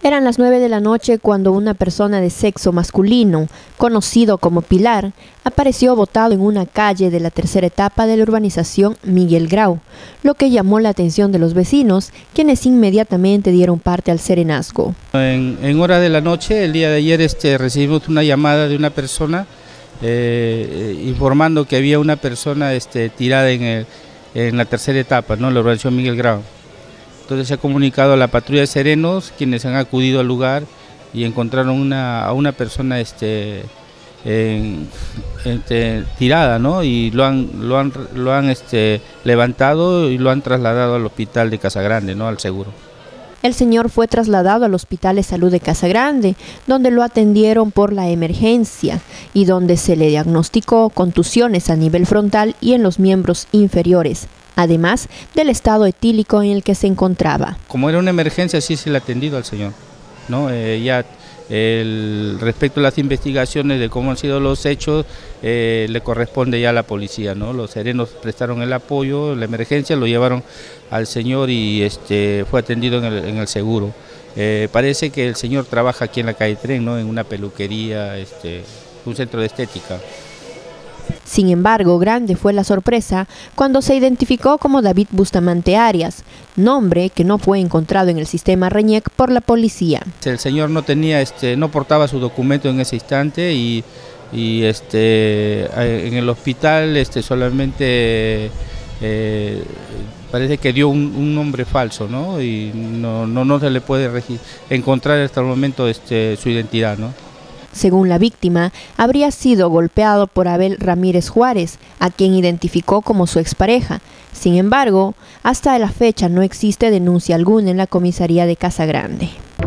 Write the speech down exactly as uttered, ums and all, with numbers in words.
Eran las nueve de la noche cuando una persona de sexo masculino, conocido como Pilar, apareció botado en una calle de la tercera etapa de la urbanización Miguel Grau, lo que llamó la atención de los vecinos, quienes inmediatamente dieron parte al serenazgo. En, en hora de la noche, el día de ayer, este, recibimos una llamada de una persona eh, informando que había una persona este, tirada en, el, en la tercera etapa, ¿no? La urbanización Miguel Grau. Entonces se ha comunicado a la patrulla de serenos, quienes han acudido al lugar y encontraron una, a una persona este, en, este, tirada, ¿no? Y lo han, lo han, lo han este, levantado y lo han trasladado al hospital de Casagrande, ¿no? Al seguro. El señor fue trasladado al Hospital de Salud de Casagrande, donde lo atendieron por la emergencia y donde se le diagnosticó contusiones a nivel frontal y en los miembros inferiores, además del estado etílico en el que se encontraba. Como era una emergencia, sí se le ha atendido al señor, ¿no? Eh, ya el, respecto a las investigaciones de cómo han sido los hechos, eh, le corresponde ya a la policía, ¿no? Los serenos prestaron el apoyo, la emergencia, lo llevaron al señor y este, fue atendido en el, en el seguro. Eh, parece que el señor trabaja aquí en la calle Tren, ¿no? En una peluquería, este, un centro de estética. Sin embargo, grande fue la sorpresa cuando se identificó como David Bustamante Arias, nombre que no fue encontrado en el sistema RENIEC por la policía. El señor no tenía, este, no portaba su documento en ese instante y, y este, en el hospital este, solamente eh, parece que dio un, un nombre falso, ¿no? Y no, no, no se le puede encontrar hasta el momento este, su identidad, ¿no? Según la víctima, habría sido golpeado por Abel Ramírez Juárez, a quien identificó como su expareja. Sin embargo, hasta la fecha no existe denuncia alguna en la comisaría de Casagrande.